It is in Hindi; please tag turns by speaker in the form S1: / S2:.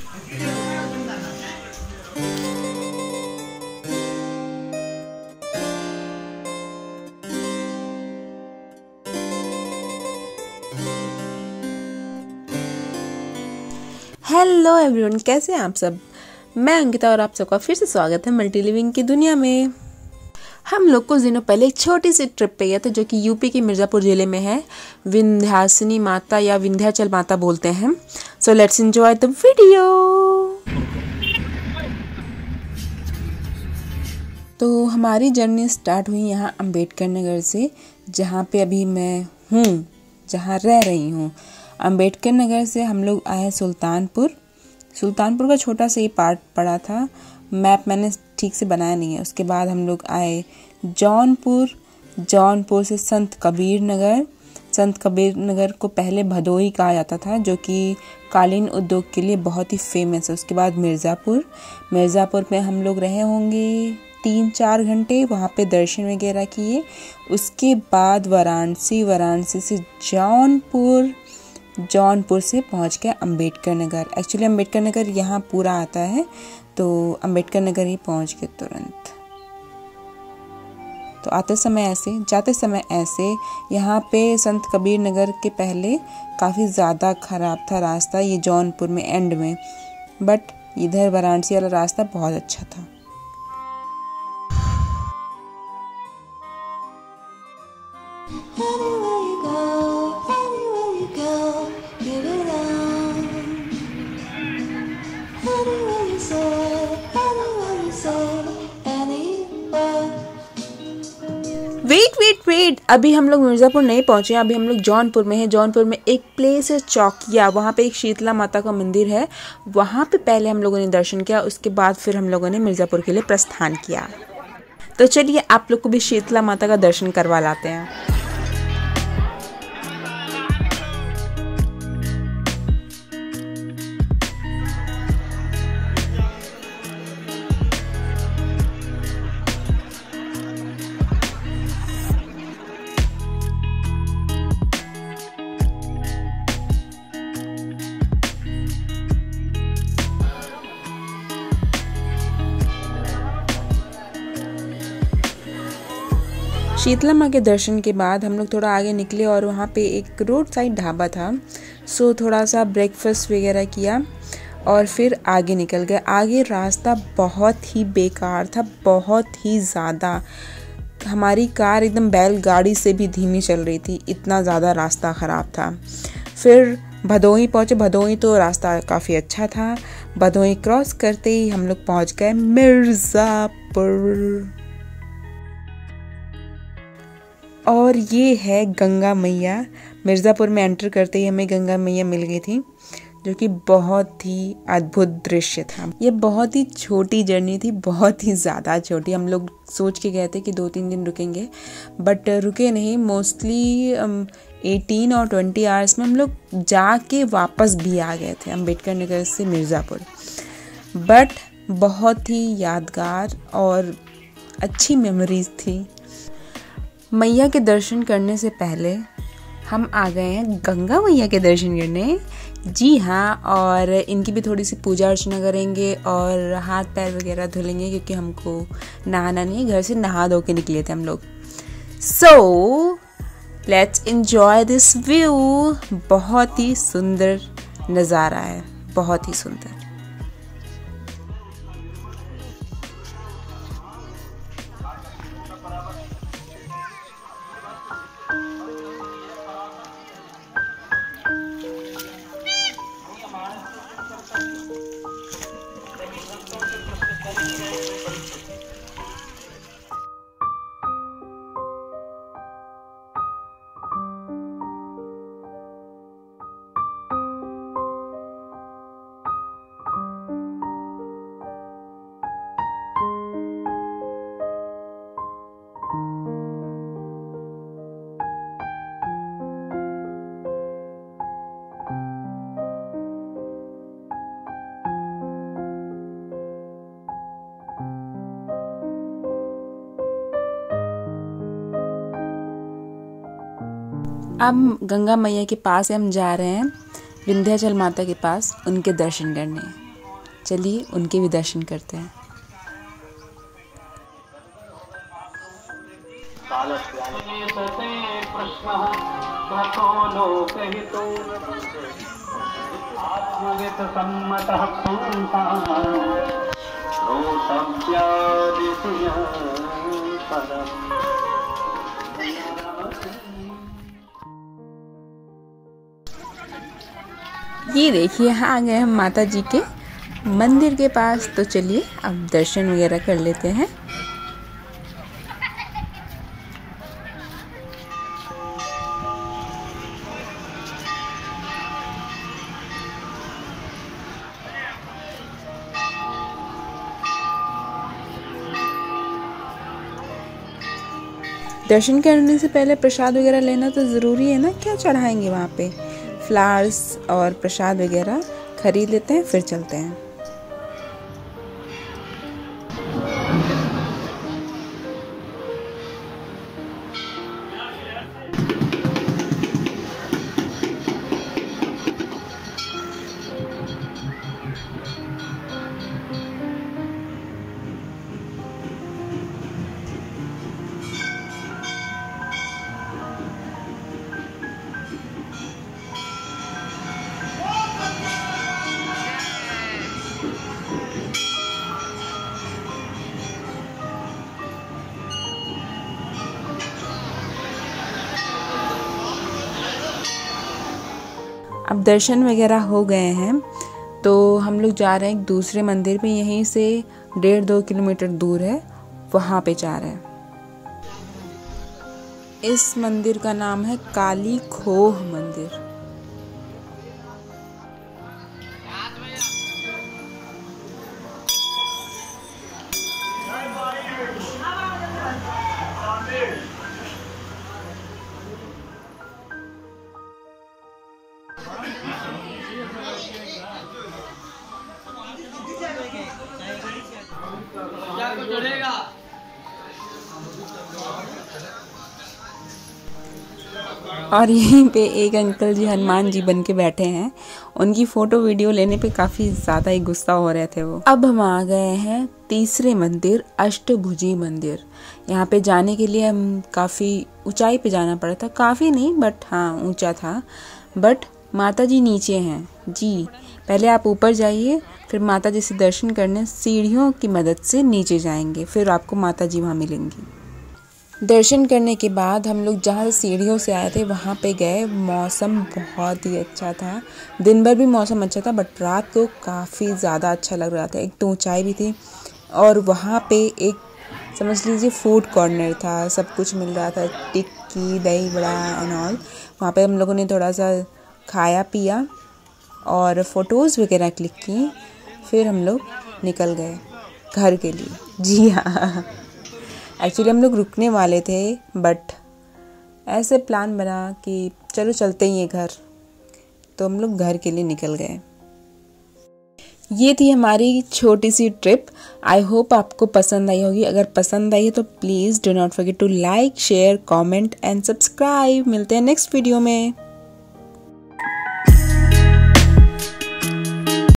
S1: हेलो एवरीवन, कैसे हैं आप सब। मैं अंकिता और आप सबका फिर से स्वागत है मल्टी लिविंग की दुनिया में। हम लोग कुछ दिनों पहले एक छोटी सी ट्रिप पे गए थे जो कि यूपी के मिर्ज़ापुर ज़िले में है। विंध्याचली माता या विंध्याचल माता बोलते हैं। So let's enjoy the video. तो हमारी जर्नी स्टार्ट हुई यहाँ अम्बेडकर नगर से, जहाँ पे अभी मैं हूँ, जहाँ रह रही हूँ। अम्बेडकर नगर से हम लोग आए सुल्तानपुर का छोटा सा ही पार्ट पड़ा था। मैप मैंने ठीक से बनाया नहीं है। उसके बाद हम लोग आए जौनपुर से संत कबीर नगर को पहले भदोही कहा जाता था, जो कि कालीन उद्योग के लिए बहुत ही फेमस है। उसके बाद मिर्ज़ापुर में हम लोग रहे होंगे 3-4 घंटे, वहाँ पे दर्शन वगैरह किए। उसके बाद वाराणसी से जौनपुर से पहुँच गया अम्बेडकर नगर। एक्चुअली अम्बेडकर नगर यहाँ पूरा आता है, तो अम्बेडकर नगर ही पहुँच गए तुरंत। तो आते समय ऐसे, जाते समय ऐसे। यहाँ पे संत कबीर नगर के पहले काफ़ी ज़्यादा ख़राब था रास्ता, ये जौनपुर में एंड में, बट इधर वाराणसी वाला रास्ता बहुत अच्छा था। वेट, अभी हम लोग मिर्ज़ापुर नहीं पहुंचे। अभी हम लोग जौनपुर में हैं। जौनपुर में एक प्लेस है चौकिया, वहाँ पे एक शीतला माता का मंदिर है। वहाँ पे पहले हम लोगों ने दर्शन किया, उसके बाद फिर हम लोगों ने मिर्ज़ापुर के लिए प्रस्थान किया। तो चलिए आप लोग को भी शीतला माता का दर्शन करवा लाते हैं। शीतला माँ के दर्शन के बाद हम लोग थोड़ा आगे निकले और वहाँ पे एक रोड साइड ढाबा था। सो थोड़ा सा ब्रेकफास्ट वगैरह किया और फिर आगे निकल गए। आगे रास्ता बहुत ही बेकार था, बहुत ही ज़्यादा। हमारी कार एकदम बैलगाड़ी से भी धीमी चल रही थी, इतना ज़्यादा रास्ता ख़राब था। फिर भदोही पहुँचे। भदोही तो रास्ता काफ़ी अच्छा था। भदोही क्रॉस करते ही हम लोग पहुँच गए मिर्ज़ापुर। और ये है गंगा मैया। मिर्ज़ापुर में एंटर करते ही हमें गंगा मैया मिल गई थी, जो कि बहुत ही अद्भुत दृश्य था। ये बहुत ही छोटी जर्नी थी, बहुत ही ज़्यादा छोटी। हम लोग सोच के गए थे कि 2-3 दिन रुकेंगे, बट रुके नहीं। मोस्टली 18 और 20 आवर्स में हम लोग जाके वापस भी आ गए थे अम्बेडकर नगर से मिर्ज़ापुर। बट बहुत ही यादगार और अच्छी मेमोरीज थी। मैया के दर्शन करने से पहले हम आ गए हैं गंगा मैया के दर्शन करने। जी हाँ, और इनकी भी थोड़ी सी पूजा अर्चना करेंगे और हाथ पैर वगैरह धुलेंगे, क्योंकि हमको नहाना नहीं, घर से नहा धो के निकले थे हम लोग। So let's enjoy this view. बहुत ही सुंदर नज़ारा है, बहुत ही सुंदर। अब गंगा मैया के पास हम जा रहे हैं विंध्याचल माता के पास, उनके दर्शन करने। चलिए उनके भी दर्शन करते हैं। ये देखिए यहाँ आ गए हम माता जी के मंदिर के पास। तो चलिए अब दर्शन वगैरह कर लेते हैं। दर्शन करने से पहले प्रसाद वगैरह लेना तो ज़रूरी है ना। क्या चढ़ाएंगे वहाँ पे? फ्लावर्स और प्रसाद वगैरह खरीद लेते हैं, फिर चलते हैं। अब दर्शन वगैरह हो गए हैं तो हम लोग जा रहे हैं एक दूसरे मंदिर पे। यहीं से 1.5-2 किलोमीटर दूर है, वहाँ पे जा रहे हैं। इस मंदिर का नाम है काली खोह मंदिर। और यहीं पे एक अंकल जी हनुमान जी बन के बैठे हैं। उनकी फ़ोटो वीडियो लेने पे काफ़ी ज़्यादा ही गुस्सा हो रहे थे वो। अब हम आ गए हैं तीसरे मंदिर, अष्टभुजी मंदिर। यहाँ पे जाने के लिए हम काफ़ी ऊंचाई पे जाना पड़ा था। काफ़ी नहीं बट हाँ ऊंचा था। बट माता जी नीचे हैं जी। पहले आप ऊपर जाइए, फिर माता जी से दर्शन करने सीढ़ियों की मदद से नीचे जाएंगे, फिर आपको माता जी वहाँ मिलेंगी। दर्शन करने के बाद हम लोग जहाँ सीढ़ियों से आए थे वहाँ पे गए। मौसम बहुत ही अच्छा था। दिन भर भी मौसम अच्छा था बट रात को काफ़ी ज़्यादा अच्छा लग रहा था। एक तो ऊंचाई भी थी और वहाँ पे एक समझ लीजिए फूड कॉर्नर था। सब कुछ मिल रहा था, टिक्की, दही बड़ा एंड ऑल। वहाँ पे हम लोगों ने थोड़ा सा खाया पिया और फ़ोटोज़ वगैरह क्लिक की। फिर हम लोग निकल गए घर के लिए। जी हाँ, एक्चुअली हम लोग रुकने वाले थे बट ऐसे प्लान बना कि चलो चलते ही हैं घर, तो हम लोग घर के लिए निकल गए। ये थी हमारी छोटी सी ट्रिप। आई होप आपको पसंद आई होगी। अगर पसंद आई तो please do not forget to like, share, comment and subscribe. मिलते हैं नेक्स्ट वीडियो में।